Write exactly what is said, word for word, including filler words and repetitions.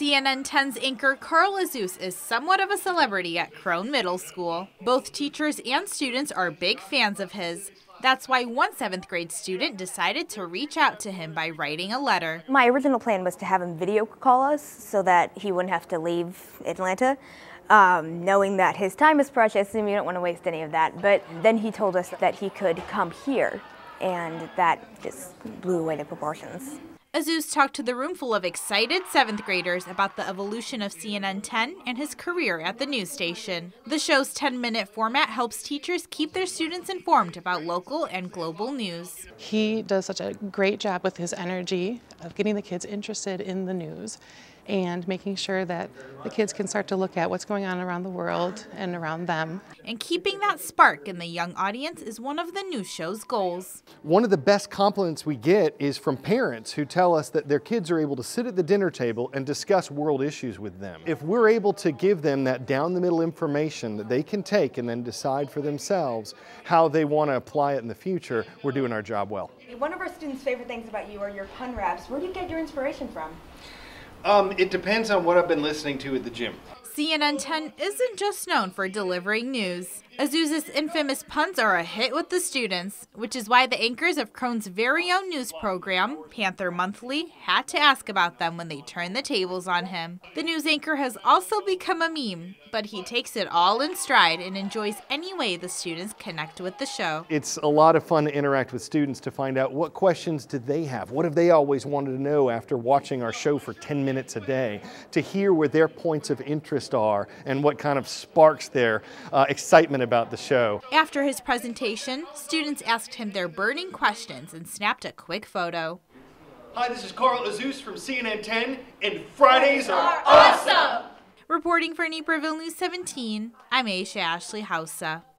C N N ten's anchor Carl Azuz is somewhat of a celebrity at Crone Middle School. Both teachers and students are big fans of his. That's why one seventh grade student decided to reach out to him by writing a letter. My original plan was to have him video call us so that he wouldn't have to leave Atlanta, um, knowing that his time is precious and we don't want to waste any of that. But then he told us that he could come here, and that just blew away the proportions. Azuz talked to the room full of excited seventh graders about the evolution of C N N ten and his career at the news station. The show's ten minute format helps teachers keep their students informed about local and global news. He does such a great job with his energy of getting the kids interested in the news and making sure that the kids can start to look at what's going on around the world and around them. And keeping that spark in the young audience is one of the news show's goals. One of the best compliments we get is from parents who tell us that their kids are able to sit at the dinner table and discuss world issues with them. If we're able to give them that down-the-middle information that they can take and then decide for themselves how they want to apply it in the future, we're doing our job well. One of our students' favorite things about you are your pun raps. Where do you get your inspiration from? Um, it depends on what I've been listening to at the gym. C N N ten isn't just known for delivering news. Azuz's infamous puns are a hit with the students, which is why the anchors of Crone's very own news program, Panther Monthly, had to ask about them when they turned the tables on him. The news anchor has also become a meme, but he takes it all in stride and enjoys any way the students connect with the show. It's a lot of fun to interact with students to find out what questions do they have, what have they always wanted to know after watching our show for ten minutes a day, to hear where their points of interest are and what kind of sparks their uh, excitement about the show. After his presentation, students asked him their burning questions and snapped a quick photo. Hi, this is Carl Azuz from C N N ten, and Fridays are awesome! Reporting for Naperville News seventeen, I'm Aisha Ashley Hausa.